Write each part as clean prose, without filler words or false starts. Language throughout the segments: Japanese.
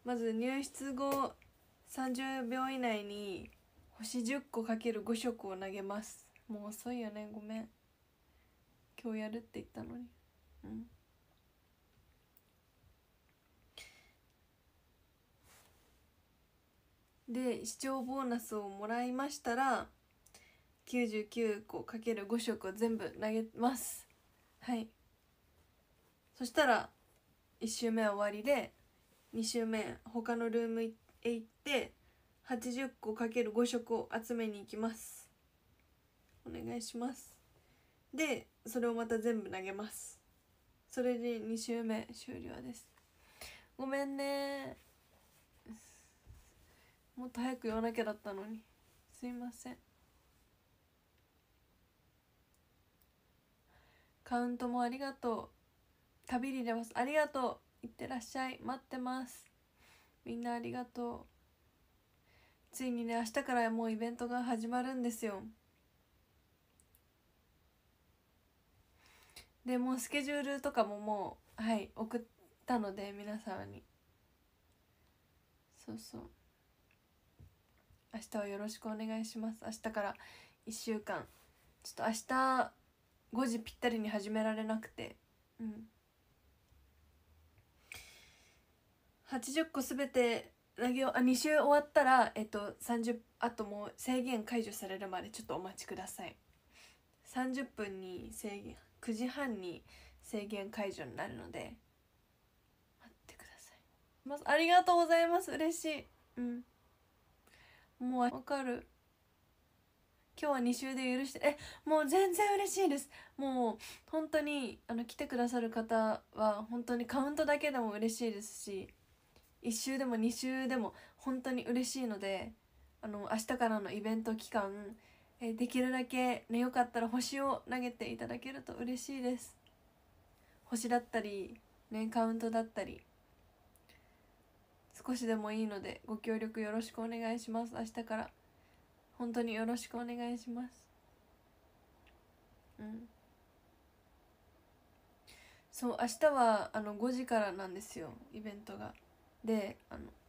まず入室後30秒以内に星10個かける5色を投げます。もう遅いよね、ごめん。今日やるって言ったのに。で視聴ボーナスをもらいましたら99個かける5色を全部投げます。はい。そしたら1周目は終わりで、2周目他のルームへ行って80個かける5色を集めに行きます。お願いします。でそれをまた全部投げます。それで2周目終了です。ごめんね、もっと早く言わなきゃだったのに、すいません。カウントもありがとう。旅に出ます。ありがとう。いってらっしゃい。待ってます。みんなありがとう。ついにね、明日からもうイベントが始まるんですよ。でもうスケジュールとかももう送ったので皆さんに。そうそう、明日はよろしくお願いします。明日から1週間ちょっと明日5時ぴったりに始められなくて、80個すべて投げ2週終わったら30、あともう制限解除されるまでちょっとお待ちください。30分に制限、9時半に制限解除になるので待ってください。ありがとうございます。嬉しい。もうわかる。今日は2週で許してもう全然嬉しいです。もう本当に来てくださる方は本当にカウントだけでも嬉しいですし、1週でも2週でも本当に嬉しいので、明日からのイベント期間できるだけね、よかったら星を投げていただけると嬉しいです。星だったりね、カウントだったり少しでもいいのでご協力よろしくお願いします。明日から本当によろしくお願いします。そう明日は5時からなんですよ、イベントが。で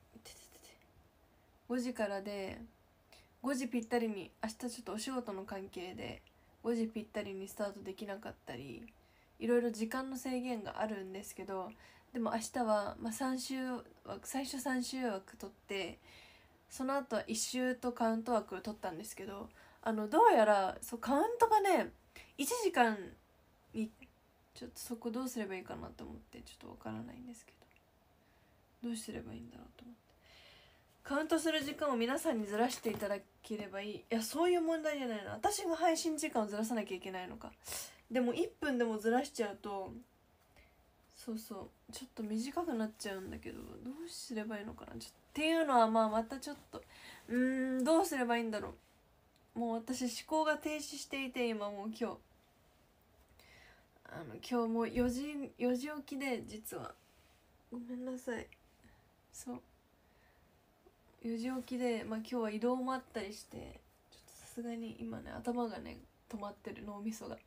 5時からで5時ぴったりに、明日ちょっとお仕事の関係で5時ぴったりにスタートできなかったり、いろいろ時間の制限があるんですけど、でも明日は、3週枠、最初3週枠取って、その後は1週とカウント枠を取ったんですけど、どうやらカウントがね1時間に、ちょっとそこどうすればいいかなと思ってちょっとわからないんですけど、どうすればいいんだろうと思って。カウントする時間を皆さんにずらしていただければいい。いや、そういう問題じゃないの。私が配信時間をずらさなきゃいけないのか。でも1分でもずらしちゃうと、そうそう、ちょっと短くなっちゃうんだけど、どうすればいいのかな。っていうのはまたちょっとどうすればいいんだろう。もう私思考が停止していて、今もう今日もう4時起きで、実はごめんなさい。そう4時起きで、今日は移動もあったりして、ちょっとさすがに今ね頭がね止まってる、脳みそが。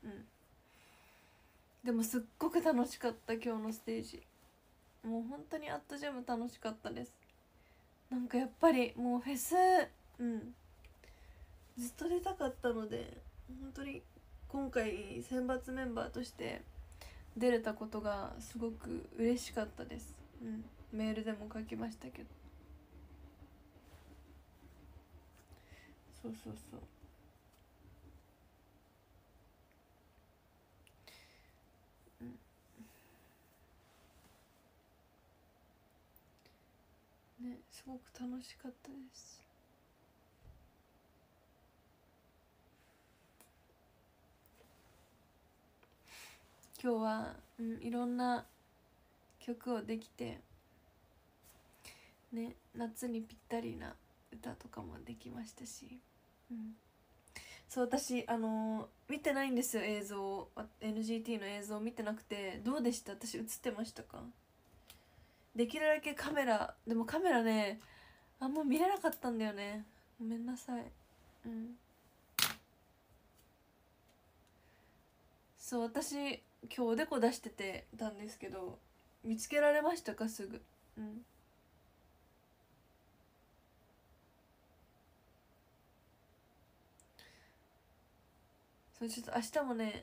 でもすっごく楽しかった、今日のステージ。もう本当にアットジャム楽しかったです。なんかやっぱりもうフェスずっと出たかったので、本当に今回選抜メンバーとして出れたことがすごく嬉しかったです。メールでも書きましたけど、そうそうそう、ね、すごく楽しかったです。今日は、いろんな曲をできてね、夏にぴったりな歌とかもできましたし、そう私見てないんですよ、映像。 NGT の映像見てなくて、どうでした？私映ってましたか？できるだけカメラ、でもカメラねあんま見れなかったんだよね、ごめんなさい。そう私今日おでこ出してたんですけど、見つけられましたか？すぐ。 そうちょっと明日もね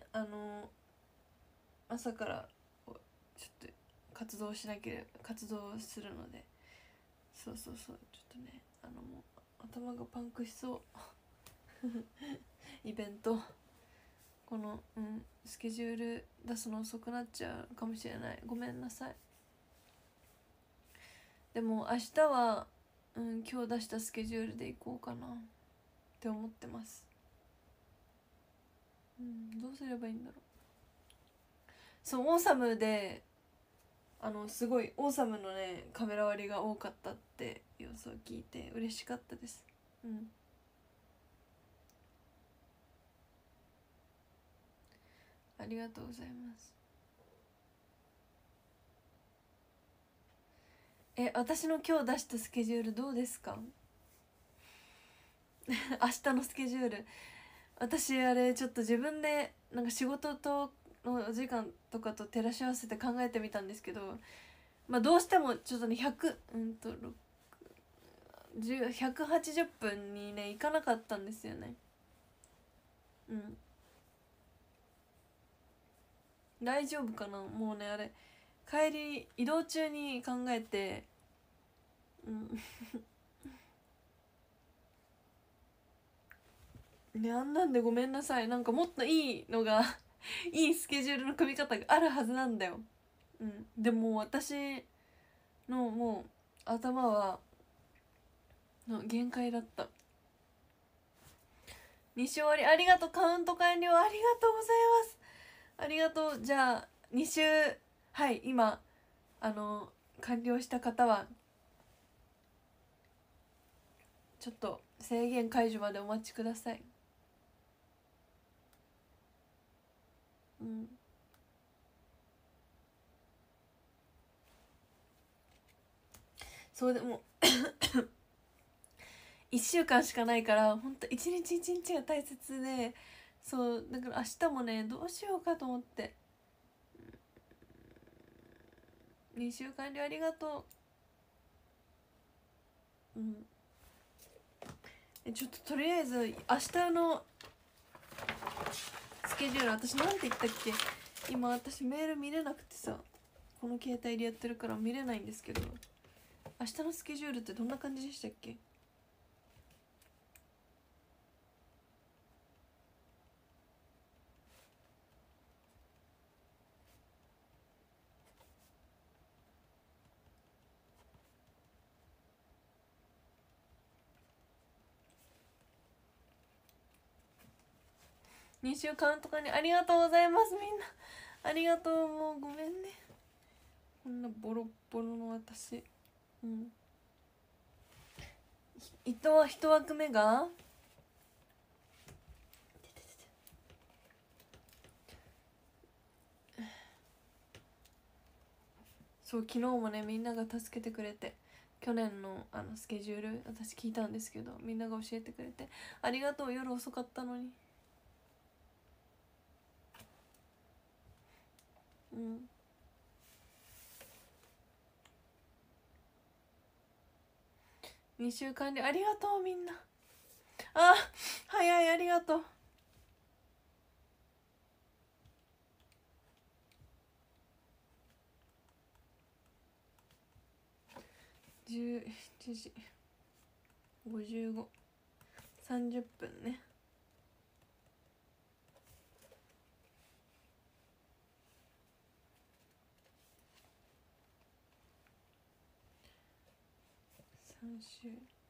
朝からちょっと活動するので、そうちょっとねもう頭がパンクしそうイベントこのスケジュール出すの遅くなっちゃうかもしれない、ごめんなさい。でも明日は今日出したスケジュールで行こうかなって思ってます。どうすればいいんだろう。そうオーサムですごいオーサムのねカメラ割りが多かったって様子を聞いて嬉しかったです。ありがとうございます。私の今日出したスケジュールどうですか明日のスケジュール、私あれちょっと自分でなんか仕事とのお時間とかと照らし合わせて考えてみたんですけど、まあどうしてもちょっとね180分にね行かなかったんですよね。大丈夫かな。もうねあれ帰り移動中に考えてね、あんなんでごめんなさい。なんかもっといいのがいいスケジュールの組み方があるはずなんだよ。でも私のもう頭はの限界だった。2週終わりありがとう。カウント完了ありがとうございます。ありがとう。じゃあ2週はい今完了した方はちょっと制限解除までお待ちください。そうでも1週間しかないからほんと一日一日が大切で、そうだから明日もねどうしようかと思って。2週間でありがとう。ちょっととりあえず明日のスケジュール私なんて言ったっけ。今私メール見れなくてさ、この携帯でやってるから見れないんですけど、明日のスケジュールってどんな感じでしたっけ。2週間とかにありがとうございます。みんなありがとう。もうごめんねこんなボロッボロの私。1枠目がそう昨日もねみんなが助けてくれて、去年のスケジュール私聞いたんですけど、みんなが教えてくれてありがとう。夜遅かったのに。2週間でありがとうみんな。あ早い。ありがとう。17時55、30分ね。3週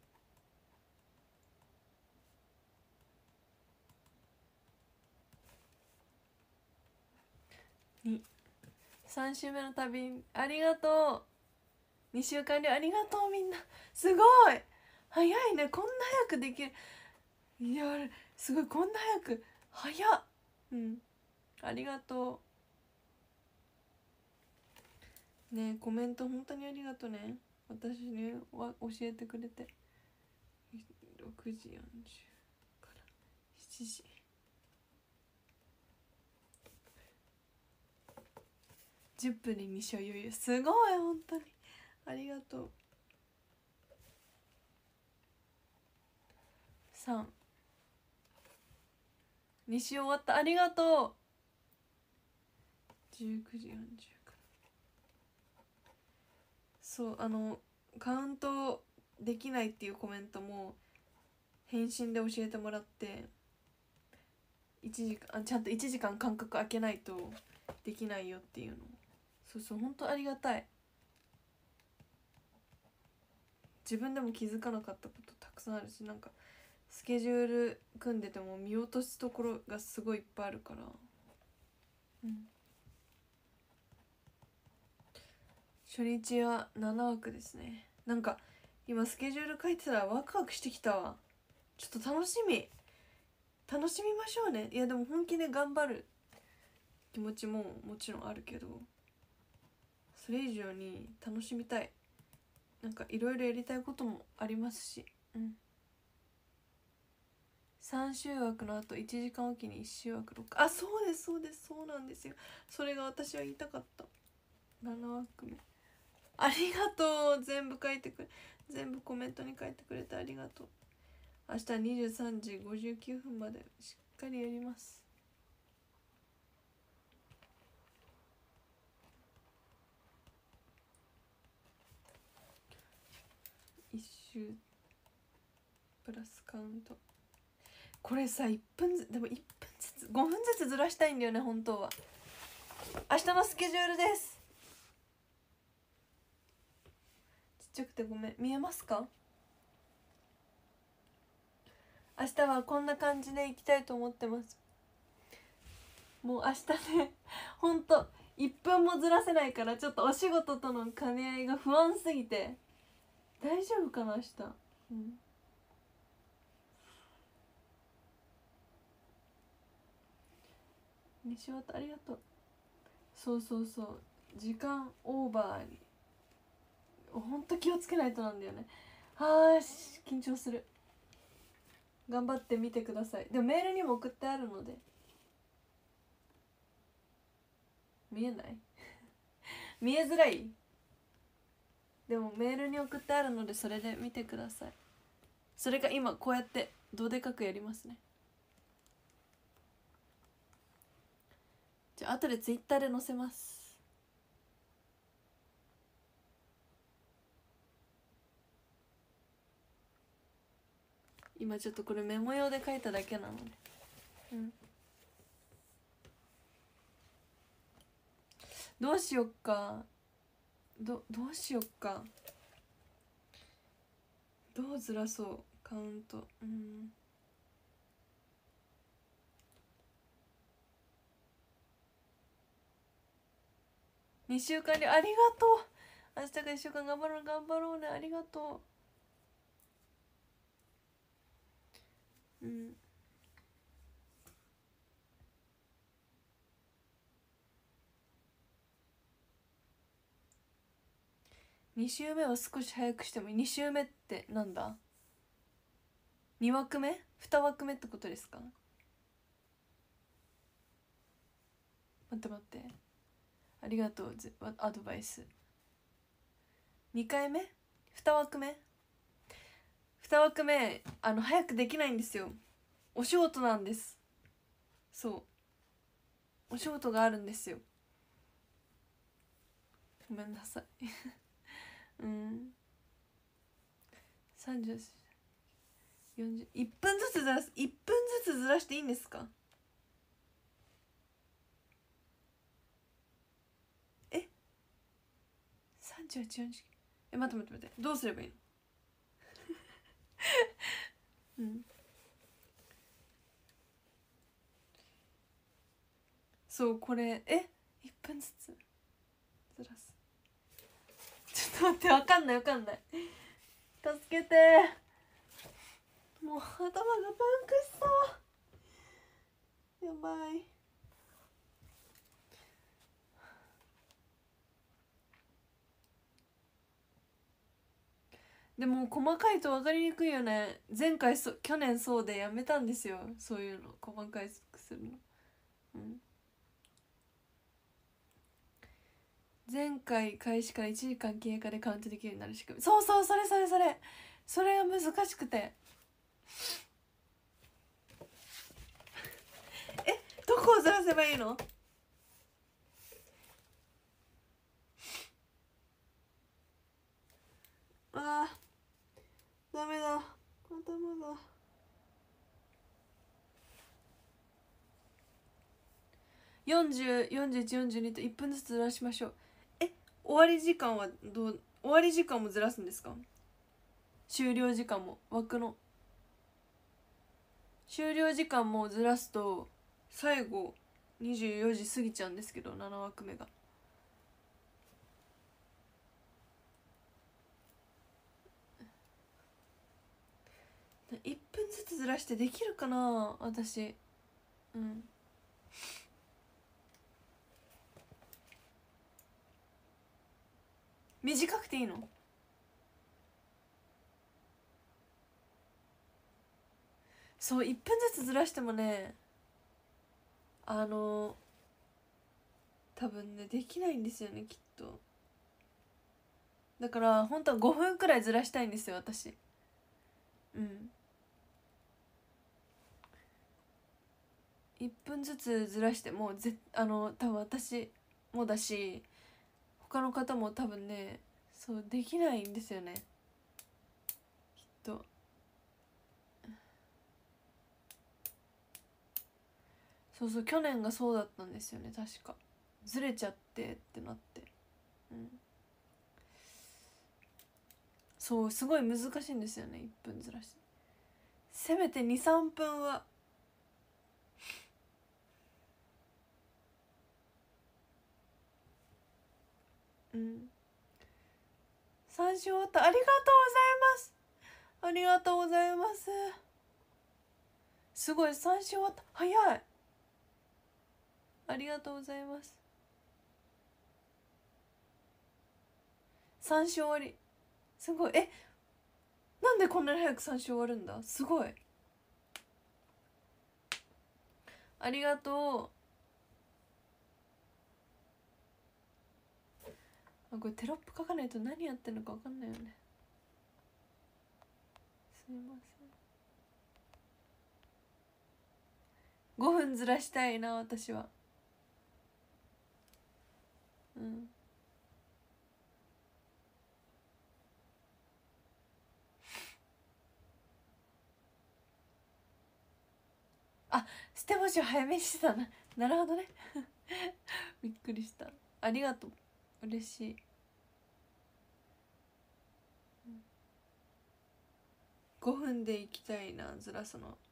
3週目の旅ありがとう。2週間でありがとうみんな。すごい早いね。こんな早くできる。いやすごい。こんな早く早っ。ありがとうね。コメント本当にありがとうね。私に教えてくれて。6時40から7時10分に2週余裕。すごい本当にありがとう。3 2週終わった、ありがとう。19時40分。そうカウントできないっていうコメントも返信で教えてもらって、ちゃんと1時間間隔空けないとできないよっていうの。そうそう、本当ありがたい。自分でも気づかなかったことたくさんあるし、なんかスケジュール組んでても見落とすところがすごいいっぱいあるから。うん、初日は7枠ですね。なんか今スケジュール書いてたらワクワクしてきたわ。ちょっと楽しみましょうね。いやでも本気で頑張る気持ちももちろんあるけど、それ以上に楽しみたい。なんかいろいろやりたいこともありますし。うん、3週枠のあと1時間おきに1週枠6、あ、そうですそうです、そうなんですよ。それが私は言いたかった。7枠目ありがとう。全部コメントに書いてくれてありがとう。明日23時59分までしっかりやります。1周プラスカウント。これさ、でも1分ずつ5分ずつずらしたいんだよね、本当は。明日のスケジュールです。ちっちゃくてごめん、見えますか？明日はこんな感じでいきたいと思ってます。もう明日ねほんと1分もずらせないから、ちょっとお仕事との兼ね合いが不安すぎて。大丈夫かな明日。うん、西本ありがとう。そうそうそう、時間オーバーにほんと気をつけないとなんだよね。はーし、緊張する。頑張ってみてください。でもメールにも送ってあるので。見えない見えづらい。でもメールに送ってあるので、それで見てください。それが今こうやってどでかくやりますね。じゃあ後でツイッターで載せます。今ちょっとこれメモ用で書いただけなので。うん、どうしよっか。どうしよっか。どうずらそう、カウント。2週間でありがとう。明日から1週間頑張ろうね。ありがとう。2週目は少し早くしてもいい。2週目ってなんだ？ 2 枠目 ?2 枠目ってことですか？待ってありがとう、アドバイス。2回目 ?2 枠目2枠目早くできないんですよ。お仕事なんです。そう、お仕事があるんですよ。ごめんなさい30、40、1分ずつずらす。1分ずつずらしていいんですか？38、40。待ってどうすればいいのそうこれ1分ずつずらす。ちょっと待って、わかんない助けて。もう頭がパンクしそう。やばい。でも細かいと分かりにくいよね。去年そうでやめたんですよ、そういうの細かいするの。前回開始から1時間経過でカウントできるようになる仕組み。そうそれが難しくてどこをずらせばいいの？あーダメだ、頭だ。40、41、42と1分ずつずらしましょう。終わり時間は終わり時間もずらすんですか？終了時間も、枠の終了時間もずらすと最後24時過ぎちゃうんですけど、7枠目が。1分ずつずらしてできるかな私。短くていいの？そう、1分ずつずらしてもね、多分ねできないんですよね、きっと。だから本当は5分くらいずらしたいんですよ、私。1分ずつずらしても多分私もだし、他の方も多分ね、そうできないんですよね、きっと。そうそう、去年がそうだったんですよね、確か。ずれちゃってってなって。そう、すごい難しいんですよね、1分ずらし。せめて23分は。3週終わった。ありがとうございます。ありがとうございます。すごい、3週終わった。早い。ありがとうございます。3週終わり。すごい。なんでこんなに早く3週終わるんだ。すごい。ありがとう。これテロップ書かないと何やってるのか分かんないよね。すいません。5分ずらしたいな、私は。あ、捨て星を早めにしてたな。なるほどね。びっくりした。ありがとう。嬉しい。5分で行きたいな、ずらすの。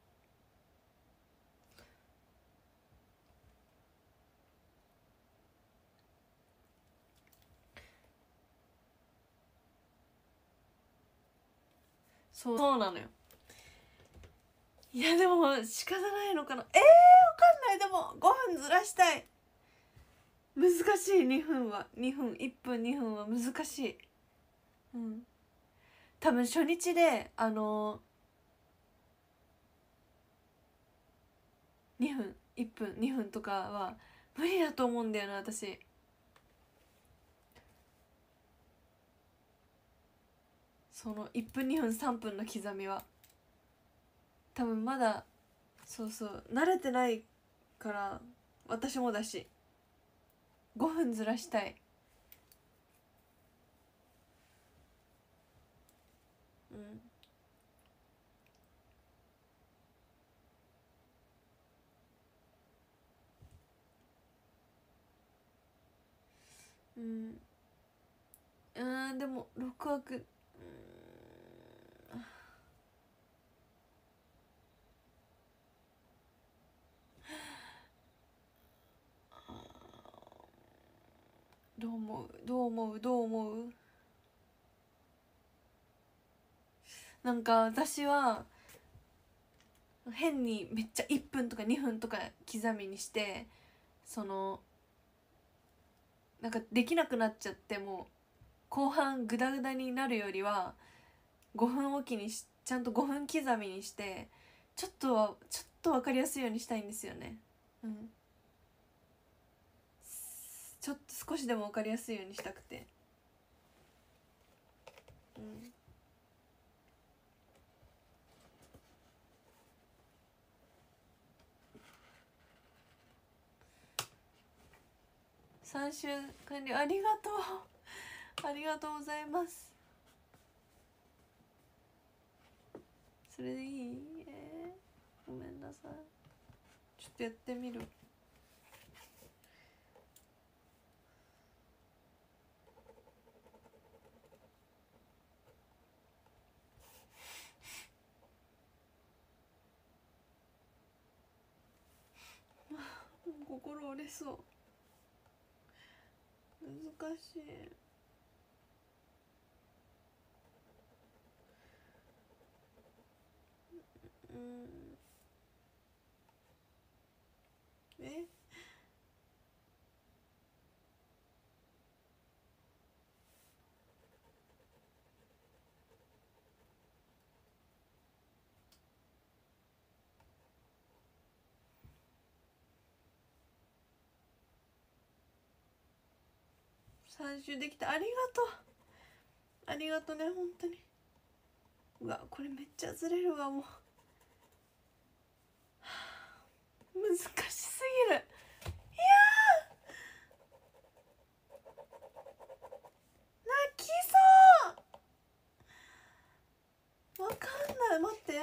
そうなのよ。いやでも仕方ないのかな。わかんない。でも5分ずらしたい。難しい。2分は1分2分は難しい。多分初日で2分1分2分とかは無理だと思うんだよな、私。その1分2分3分の刻みは多分まだ、そうそう慣れてないから、私もだし。5分ずらしたい。でも6枠。どう思う？なんか私は変にめっちゃ1分とか2分とか刻みにして、なんかできなくなっちゃって、もう後半グダグダになるよりは5分おきにちゃんと5分刻みにして、ちょっと分かりやすいようにしたいんですよね。ちょっと少しでも分かりやすいようにしたくて。 3週完了、ありがとうありがとうございます。それでいい？ごめんなさい、ちょっとやってみる。心折れそう、難しい。え3週できた、ありがとうありがとね、本当に。うわ、これめっちゃずれるわ、もう難しすぎる。いや泣きそう、わかんない、待って。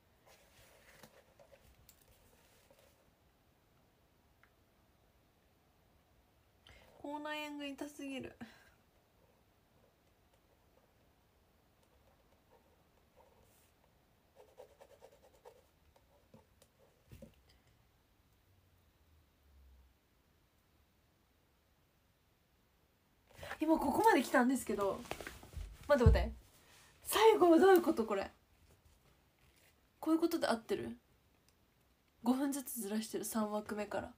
口内炎が痛すぎる。今ここまで来たんですけど、待って待って、最後はどういうこと？これこういうことで合ってる？5分ずつずらしてる、3枠目から。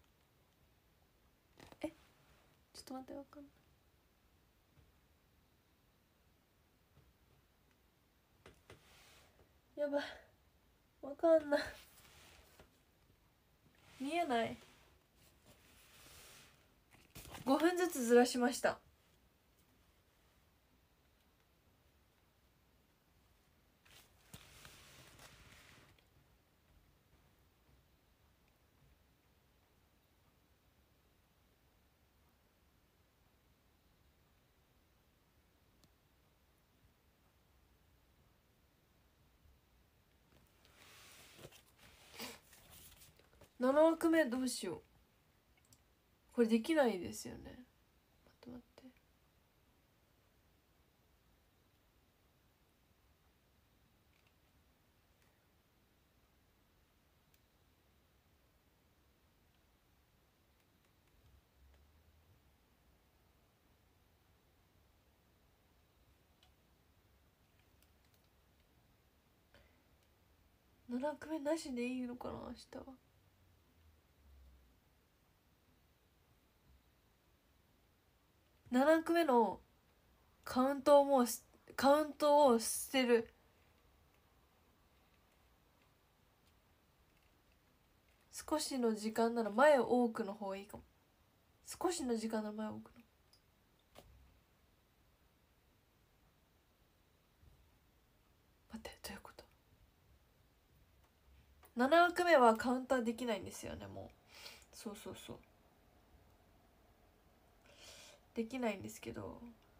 ちょっと待って、わかんない、やばい、わかんない、見えない。5分ずつずらしました。7枠目どうしよう、これできないですよね。待って待って、7枠目なしでいいのかな、明日は。7枠目のカウントを捨てる。少しの時間なら前を多くの方がいいかも。少しの時間なら前を多くの。待って、どういうこと？ 7 枠目はカウンターできないんですよね、もう。そうそうそう、できないんですけど、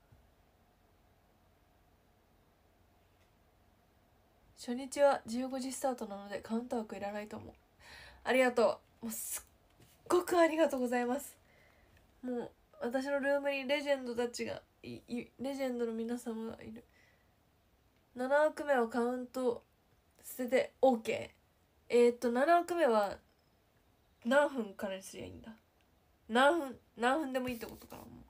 初日は15時スタートなのでカウンター枠いらないと思う。ありがとう、もうすっごくありがとうございます。もう私のルームにレジェンドたちがレジェンドの皆様がいる。7枠目はカウント捨てて OK。 7枠目は何分からにすりゃいいんだ？何分でもいいってことかな。もう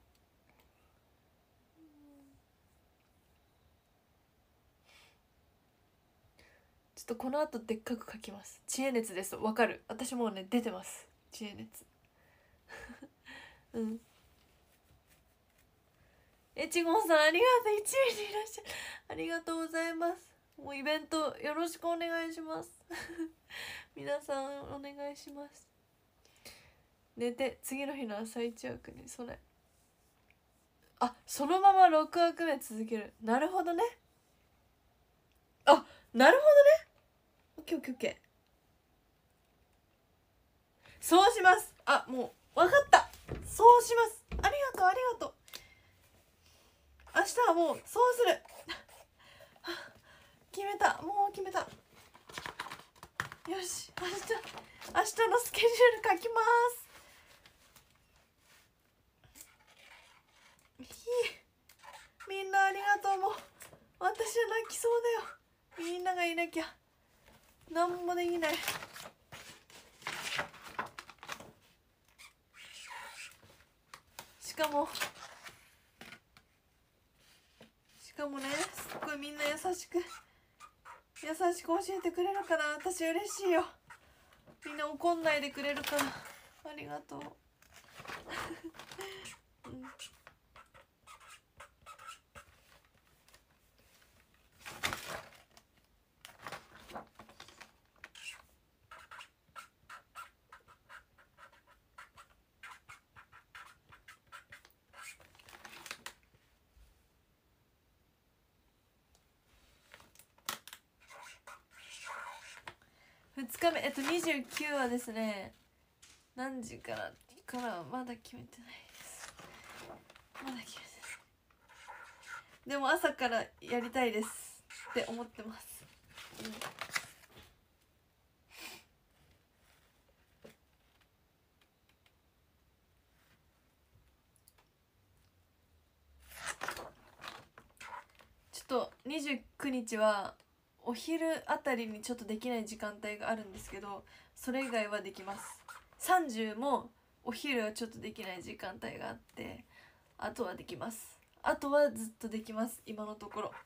ちょっとこの後でっかく書きます。知恵熱です。わかる、私もうね出てます、知恵熱うんちごんさんありがとう、1位でいらっしゃる、ありがとうございます。もうイベントよろしくお願いします皆さんお願いします。寝て次の日の朝一枠に備え、あ、そのまま6枠目続ける。なるほどね、あ、なるほどね、オッケーオッケーオッケー、そうします。あ、もう分かった、 そうします。ありがとうありがとう。明日はもうそうする決めた、もう決めた。よし、明日のスケジュール書きます。みんなありがとう。もう私は泣きそうだよ。みんながいなきゃ何もできない。しかもね、すっごいみんな優しく教えてくれるから私嬉しいよ。みんな怒んないでくれるからありがとううん、2日目29はですね、何時からはまだ決めてないです。まだ決めてない。でも朝からやりたいですって思ってます、うん、ちょっと29日はお昼あたりにちょっとできない時間帯があるんですけど、それ以外はできます。30もお昼はちょっとできない時間帯があって、あとはできます。あとはずっとできます、今のところ。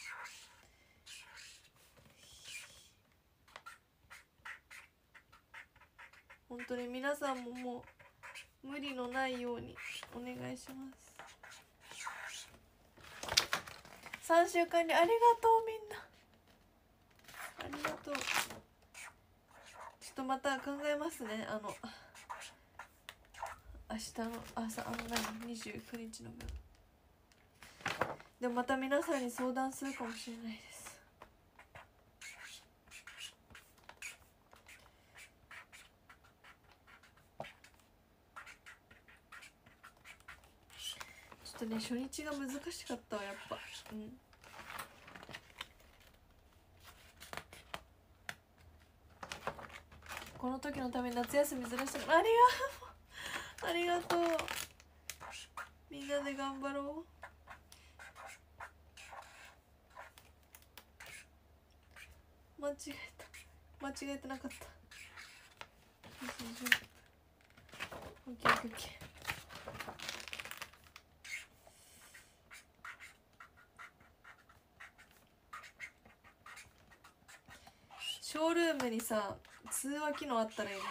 本当に皆さんももう無理のないようにお願いします。3週間にありがとう。みんなありがとう。ちょっとまた考えますね。明日の朝29日の分。でもまた皆さんに相談するかもしれないです。ちょっとね、初日が難しかったわ、やっぱ。うん。この時のために夏休みずらしたから、ありがとう。みんなで頑張ろう。間違えてなかった。オッケーオッケーオッケー。ショールームにさ、通話機能あったらいいね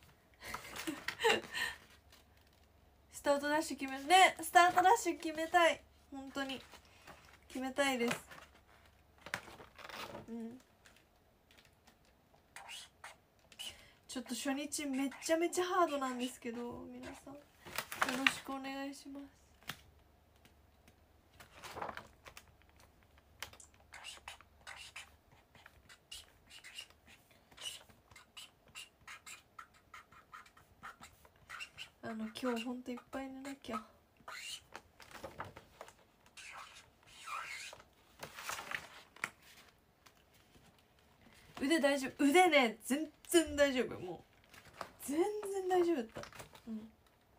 スタートダッシュ決めね、スタートダッシュ決めたい。本当に決めたいです。うん。ちょっと初日めちゃめちゃハードなんですけど、皆さんよろしくお願いします。今日ほんといっぱい寝なきゃ。腕大丈夫。腕ね、全然大丈夫。もう全然大丈夫だった。うん。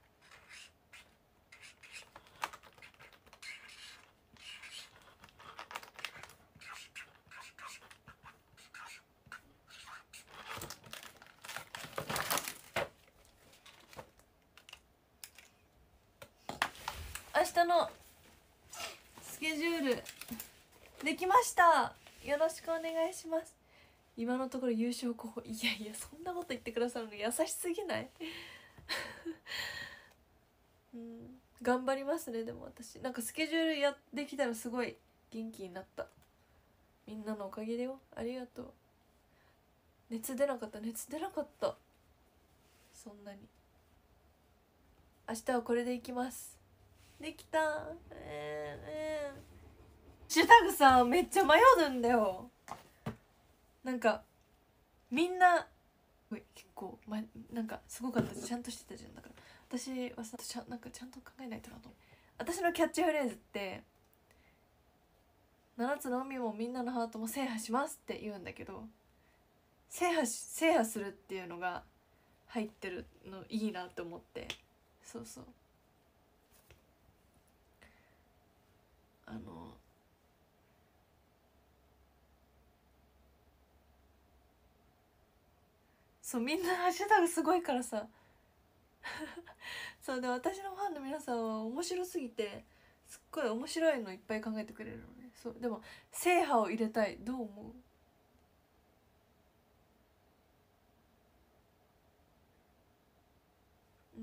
明日のスケジュールできました。よろしくお願いします。今のところ優勝候補。いやいや、そんなこと言ってくださるの優しすぎないうん、頑張りますね。でも私なんかスケジュールできたらすごい元気になった。みんなのおかげでよ。ありがとう。熱出なかった。そんなに。明日はこれでいきます。できた。ハッシュタグさ、めっちゃ迷うんだよ。なんかみんな結構、なんかすごかった。ちゃんとしてたじゃん。だから私はさなんかちゃんと考えないとなと思う。私のキャッチフレーズって7つの海もみんなのハートも制覇しますって言うんだけど、制覇するっていうのが入ってるのいいなって思って、そうそう、そうみんなハッシュタグすごいからさそうで、私のファンの皆さんは面白すぎてすっごい面白いのいっぱい考えてくれるのね。そうでも制覇を入れたい、どう思う？うん、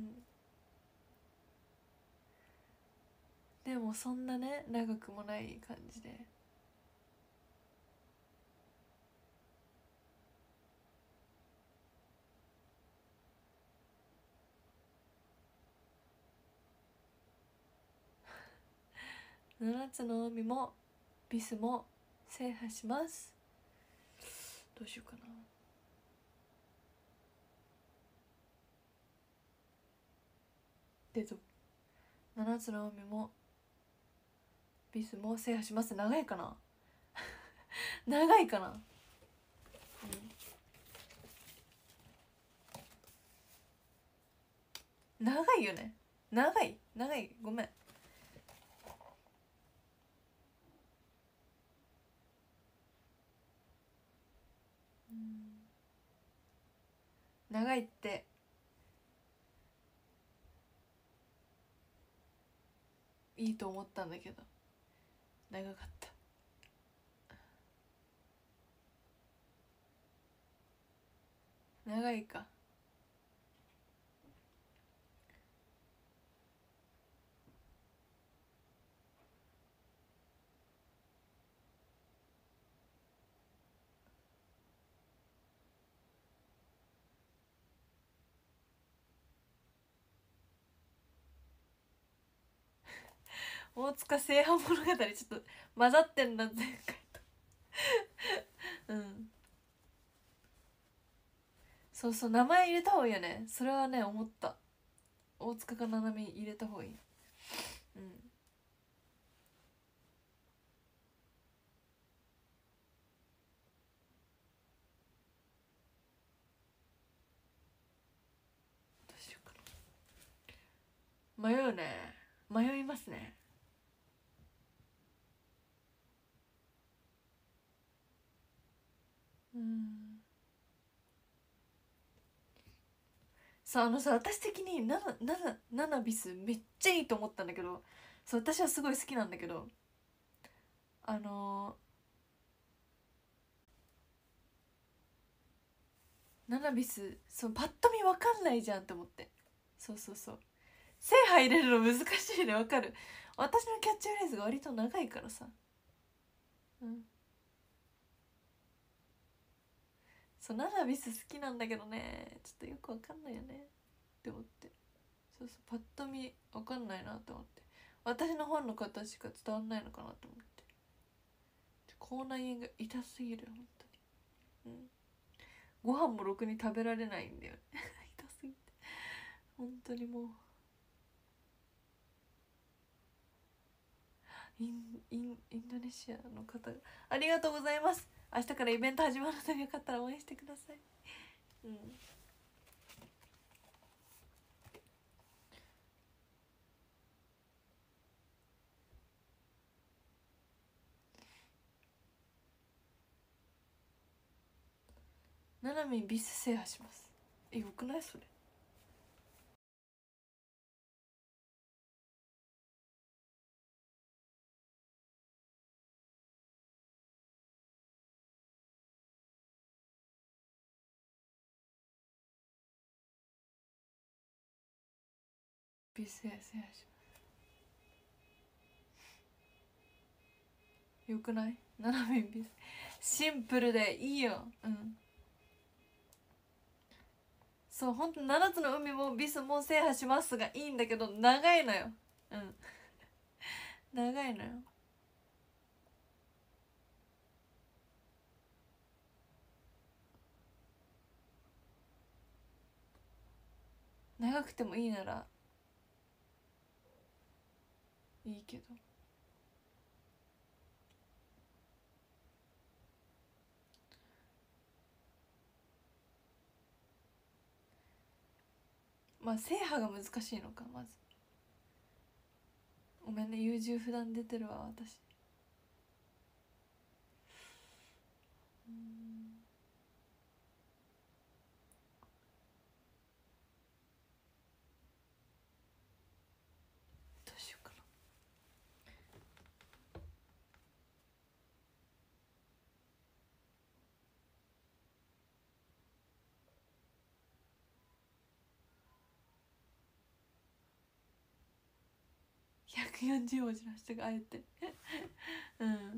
でもそんなね長くもない感じで、7つの海もビスも制覇します。どうしようかな。で7つの海もビスも制覇します。長いかな長いかな、うん、長いよね。長いごめん。長いっていいと思ったんだけど長かった。長いか。大塚製覇物語ちょっと混ざってんだ前回とうんそうそう、名前入れた方がいいよね。それはね思った。大塚かななみ入れた方がいい。うん、どうしようかな。迷うね、迷いますね。さ私的に7ビスめっちゃいいと思ったんだけど、そう私はすごい好きなんだけど、あの7ビスそうパッと見わかんないじゃんって思って。そうそうそう、線入れるの難しいね。わかる。私のキャッチフレーズが割と長いからさ。うん、そう7ビス好きなんだけどね、ちょっとよくわかんないよねって思って。そうそう、パッと見わかんないなって思って、私のファンの方しか伝わんないのかなと思って。口内炎が痛すぎる本当に。うん、ご飯もろくに食べられないんだよね痛すぎて本当にもう。インドネシアの方、ありがとうございます。明日からイベント始まるのでよかったら応援してください。うん、ななみんビス制覇します。よくないそれ。ビス制覇します。よくない？ななみんビスシンプルでいいよ。うん、そうほんと7つの海もビスも制覇しますがいいんだけど長いのよ。うん長いのよ。長くてもいいならいいけど。まあ制覇が難しいのか。まずごめんね、優柔不断出てるわ私。どうしようかな。140文字の人があえてうん